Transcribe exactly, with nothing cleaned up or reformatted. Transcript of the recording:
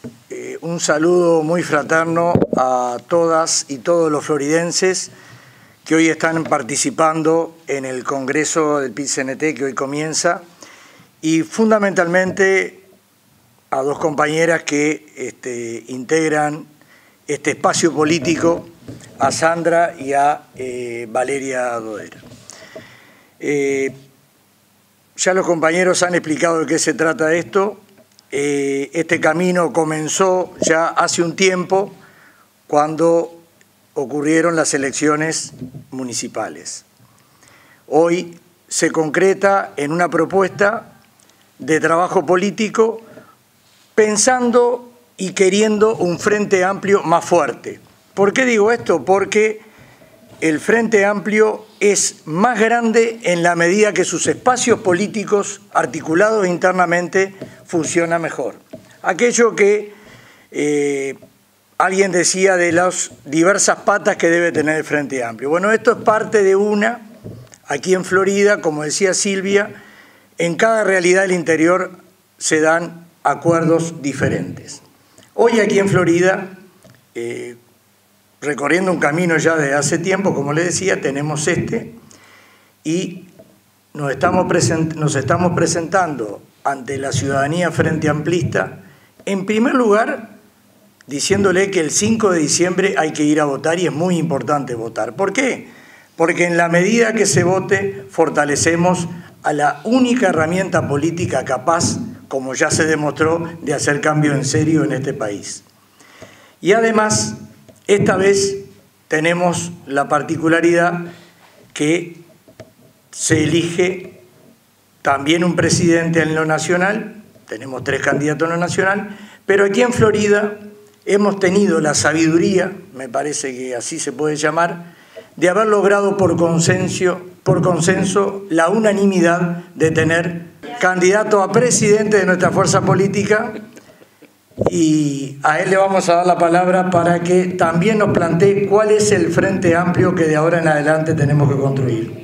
Eh, un saludo muy fraterno a todas y todos los floridenses que hoy están participando en el Congreso del P I T C N T que hoy comienza, y fundamentalmente a dos compañeras que este, integran este espacio político, a Sandra y a eh, Valeria Dodera. Eh, ya los compañeros han explicado de qué se trata esto. Eh, este camino comenzó ya hace un tiempo, cuando ocurrieron las elecciones municipales. Hoy se concreta en una propuesta de trabajo político pensando y queriendo un Frente Amplio más fuerte. ¿Por qué digo esto? Porque el Frente Amplio es más grande en la medida que sus espacios políticos articulados internamente funcionan mejor. Aquello que eh, alguien decía de las diversas patas que debe tener el Frente Amplio. Bueno, esto es parte de una. Aquí en Florida, como decía Silvia, en cada realidad del interior se dan acuerdos diferentes. Hoy aquí en Florida, eh, recorriendo un camino ya de hace tiempo, como les decía, tenemos este, y nos estamos, present nos estamos presentando ante la ciudadanía frente amplista, en primer lugar, diciéndole que el cinco de diciembre hay que ir a votar y es muy importante votar. ¿Por qué? Porque en la medida que se vote, fortalecemos a la única herramienta política capaz, como ya se demostró, de hacer cambio en serio en este país. Y además, esta vez tenemos la particularidad que se elige también un presidente en lo nacional, tenemos tres candidatos en lo nacional, pero aquí en Florida hemos tenido la sabiduría, me parece que así se puede llamar, de haber logrado por consenso, por consenso la unanimidad de tener candidato a presidente de nuestra fuerza política, y a él le vamos a dar la palabra para que también nos plantee cuál es el Frente Amplio que de ahora en adelante tenemos que construir.